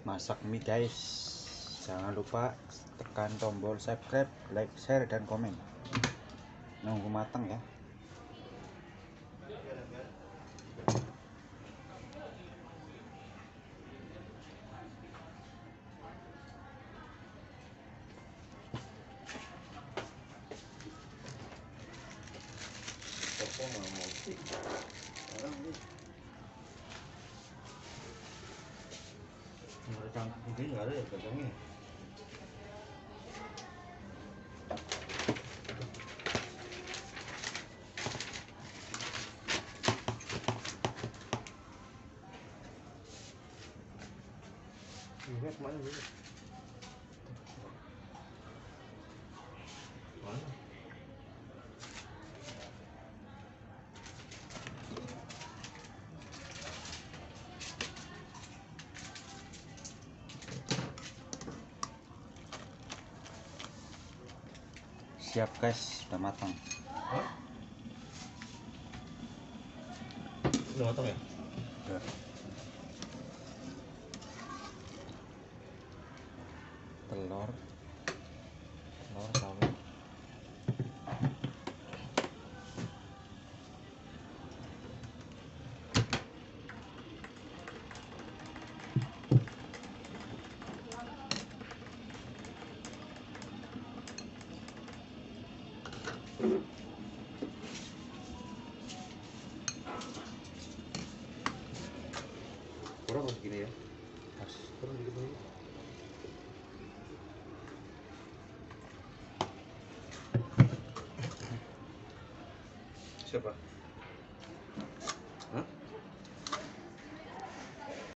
masak mie guys. Jangan lupa tekan tombol subscribe, like, share, dan komen. Nunggu matang ya. Ini nggak ada ya kacangnya. Lihat mana dulu. Mana? Siap guys, sudah matang. Hah? Udah matang ya? Udah. Telur sawi. Kurang masih gini ya? Pas. Kurang dikit lagi. Siapa?